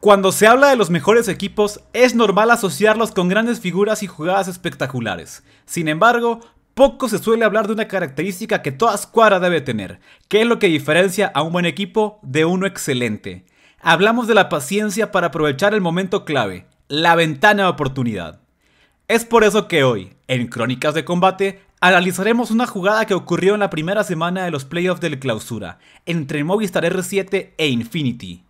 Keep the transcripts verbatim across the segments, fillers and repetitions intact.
Cuando se habla de los mejores equipos, es normal asociarlos con grandes figuras y jugadas espectaculares. Sin embargo, poco se suele hablar de una característica que toda escuadra debe tener, que es lo que diferencia a un buen equipo de uno excelente. Hablamos de la paciencia para aprovechar el momento clave, la ventana de oportunidad. Es por eso que hoy, en Crónicas de Combate, analizaremos una jugada que ocurrió en la primera semana de los playoffs del Clausura, entre Movistar R siete e Infinity.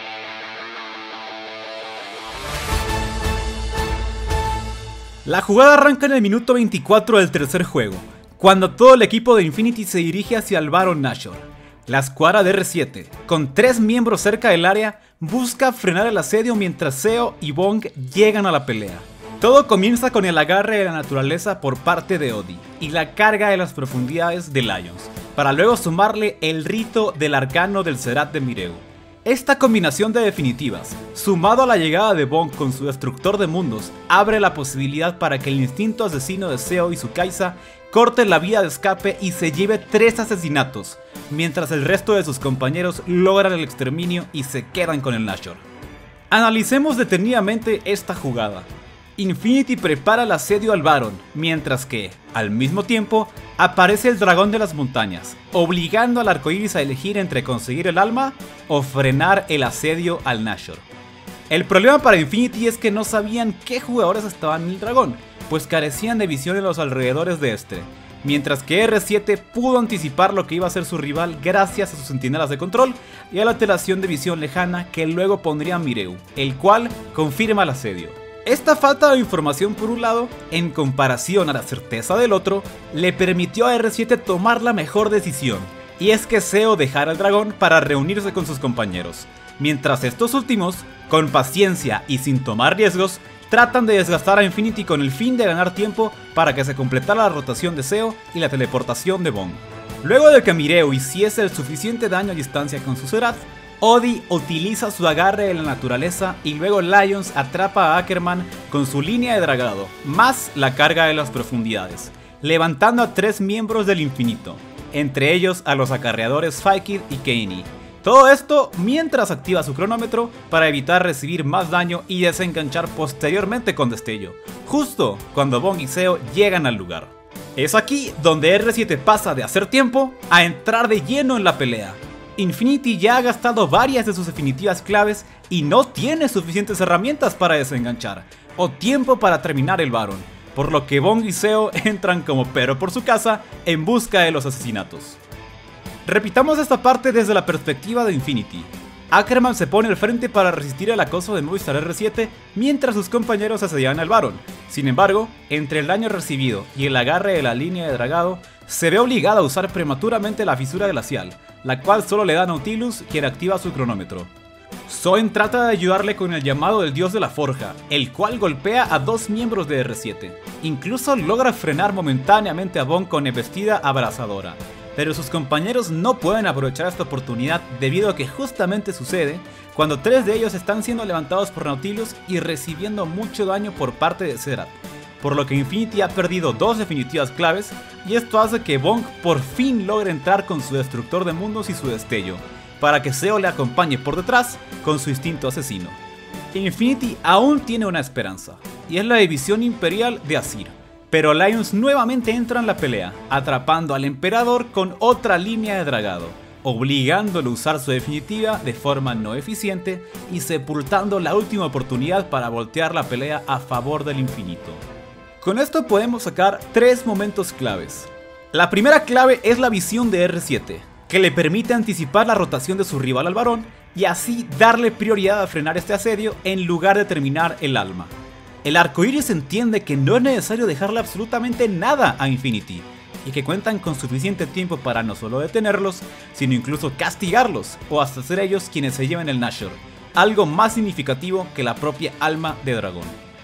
La jugada arranca en el minuto veinticuatro del tercer juego, cuando todo el equipo de Infinity se dirige hacia el Baron Nashor. La escuadra de R siete, con tres miembros cerca del área, busca frenar el asedio mientras Seo y Bong llegan a la pelea. Todo comienza con el agarre de la naturaleza por parte de Odi y la carga de las profundidades de Lions, para luego sumarle el rito del arcano del Serat de Mireu. Esta combinación de definitivas, sumado a la llegada de Bong con su destructor de mundos, abre la posibilidad para que el instinto asesino de Seo y su Kai'Sa corte la vía de escape y se lleve tres asesinatos, mientras el resto de sus compañeros logran el exterminio y se quedan con el Nashor. Analicemos detenidamente esta jugada. Infinity prepara el asedio al Baron, mientras que, al mismo tiempo, aparece el dragón de las montañas, obligando al arcoíris a elegir entre conseguir el alma o frenar el asedio al Nashor. El problema para Infinity es que no sabían qué jugadores estaban en el dragón, pues carecían de visión en los alrededores de este, mientras que R siete pudo anticipar lo que iba a ser su rival gracias a sus centinelas de control y a la alteración de visión lejana que luego pondría Mireu, el cual confirma el asedio. Esta falta de información por un lado, en comparación a la certeza del otro, le permitió a R siete tomar la mejor decisión, y es que Seo dejara el dragón para reunirse con sus compañeros, mientras estos últimos, con paciencia y sin tomar riesgos, tratan de desgastar a Infinity con el fin de ganar tiempo para que se completara la rotación de Seo y la teleportación de Bong. Luego de que Mireu hiciese el suficiente daño a distancia con su Serat, Odi utiliza su agarre de la naturaleza y luego Lions atrapa a Ackerman con su línea de dragado, más la carga de las profundidades, levantando a tres miembros del infinito, entre ellos a los acarreadores Fykid y Kaini. Todo esto mientras activa su cronómetro para evitar recibir más daño y desenganchar posteriormente con destello, justo cuando Bong y Seo llegan al lugar. Es aquí donde R siete pasa de hacer tiempo a entrar de lleno en la pelea. Infinity ya ha gastado varias de sus definitivas claves y no tiene suficientes herramientas para desenganchar, o tiempo para terminar el Baron, por lo que Bong y Seo entran como perro por su casa en busca de los asesinatos. Repitamos esta parte desde la perspectiva de Infinity. Ackerman se pone al frente para resistir el acoso de Movistar R siete mientras sus compañeros asedian al Baron. Sin embargo, entre el daño recibido y el agarre de la línea de dragado, se ve obligado a usar prematuramente la fisura glacial, la cual solo le da a Nautilus, quien activa su cronómetro. Zoen trata de ayudarle con el llamado del dios de la forja, el cual golpea a dos miembros de R siete. Incluso logra frenar momentáneamente a Bong con embestida abrasadora, pero sus compañeros no pueden aprovechar esta oportunidad debido a que justamente sucede cuando tres de ellos están siendo levantados por Nautilus y recibiendo mucho daño por parte de Serat, por lo que Infinity ha perdido dos definitivas claves y esto hace que Bong por fin logre entrar con su destructor de mundos y su destello, para que Seo le acompañe por detrás con su instinto asesino. Infinity aún tiene una esperanza, y es la división imperial de Azir, pero Lions nuevamente entra en la pelea, atrapando al emperador con otra línea de dragado, obligándolo a usar su definitiva de forma no eficiente y sepultando la última oportunidad para voltear la pelea a favor del infinito. Con esto podemos sacar tres momentos claves. La primera clave es la visión de R siete, que le permite anticipar la rotación de su rival al Barón y así darle prioridad a frenar este asedio en lugar de terminar el alma. El arcoíris entiende que no es necesario dejarle absolutamente nada a Infinity y que cuentan con suficiente tiempo para no solo detenerlos, sino incluso castigarlos o hasta ser ellos quienes se lleven el Nashor, algo más significativo que la propia alma de dragón.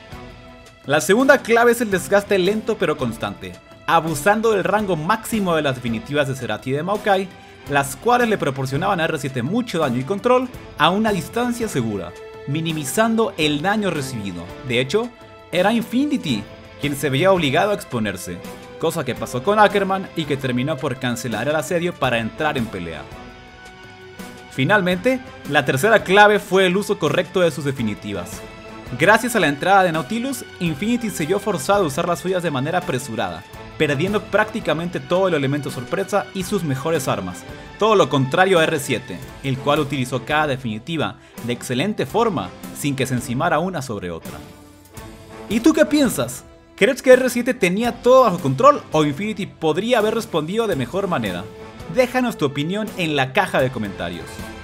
La segunda clave es el desgaste lento pero constante, abusando del rango máximo de las definitivas de Serat y de Maokai, las cuales le proporcionaban a R siete mucho daño y control a una distancia segura, minimizando el daño recibido. De hecho, era Infinity quien se veía obligado a exponerse, cosa que pasó con Ackerman y que terminó por cancelar el asedio para entrar en pelea. Finalmente, la tercera clave fue el uso correcto de sus definitivas. Gracias a la entrada de Nautilus, Infinity se vio forzado a usar las suyas de manera apresurada, perdiendo prácticamente todo el elemento sorpresa y sus mejores armas, todo lo contrario a erre siete, el cual utilizó cada definitiva de excelente forma sin que se encimara una sobre otra. ¿Y tú qué piensas? ¿Crees que erre siete tenía todo bajo control o Infinity podría haber respondido de mejor manera? Déjanos tu opinión en la caja de comentarios.